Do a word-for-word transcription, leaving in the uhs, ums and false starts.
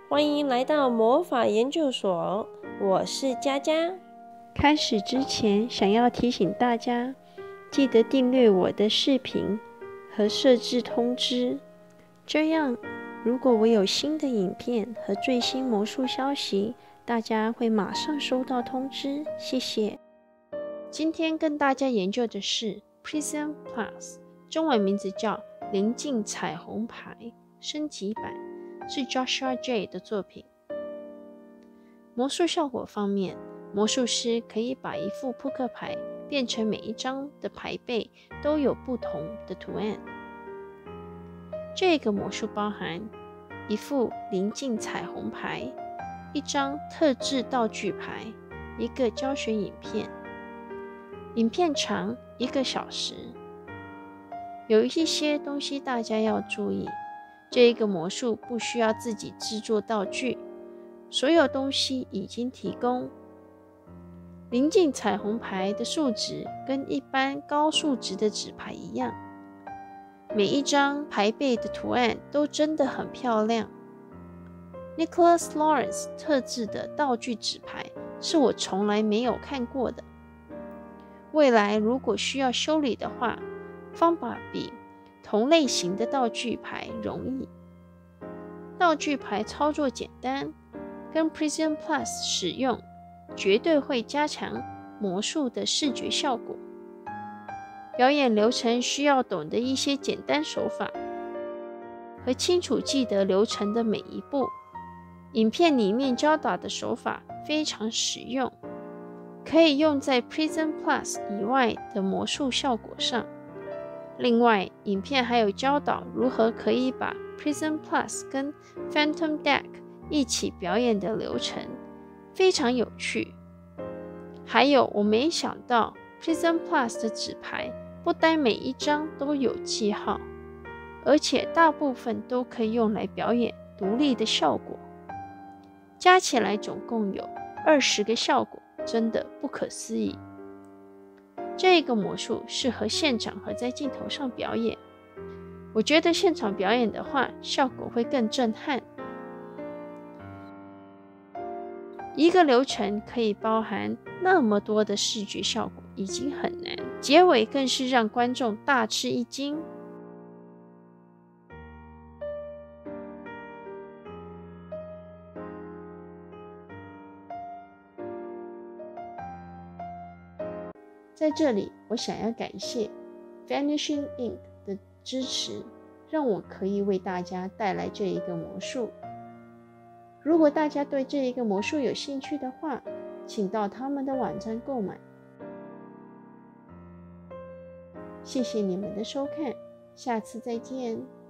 欢迎来到魔法研究所，我是佳佳。 开始之前，想要提醒大家，记得订阅我的视频和设置通知，这样如果我有新的影片和最新魔术消息，大家会马上收到通知。谢谢。今天跟大家研究的是 Prism Plus， 中文名字叫临近彩虹牌升级版，是 Joshua J 的作品。魔术效果方面，魔术师可以把一副扑克牌变成每一张的牌背都有不同的图案。这个魔术包含一副临近彩虹牌，一张特制道具牌，一个教学影片。影片长一个小时。有一些东西大家要注意，这个魔术不需要自己制作道具，所有东西已经提供。临近彩虹牌的数值跟一般高数值的纸牌一样，每一张牌背的图案都真的很漂亮。Nicholas Lawrence 特制的道具纸牌是我从来没有看过的。未来如果需要修理的话，方法比同类型的道具牌容易。道具牌操作简单，跟 Prism Plus 使用绝对会加强魔术的视觉效果。表演流程需要懂得一些简单手法，和清楚记得流程的每一步。影片里面教导的手法非常实用，可以用在 Prism Plus 以外的魔术效果上。另外，影片还有教导如何可以把 Prism Plus 跟 Phantom Deck 一起表演的流程，非常有趣。还有，我没想到 Prism Plus 的纸牌不单每一张都有记号，而且大部分都可以用来表演独立的效果。加起来总共有二十个效果，真的不可思议。这个魔术适合现场和在镜头上表演，我觉得现场表演的话，效果会更震撼。一个流程可以包含那么多的视觉效果，已经很难，结尾更是让观众大吃一惊。在这里，我想要感谢 Vanishing Ink 的支持，让我可以为大家带来这一个魔术。如果大家对这一个魔术有兴趣的话，请到他们的网站购买。谢谢你们的收看，下次再见。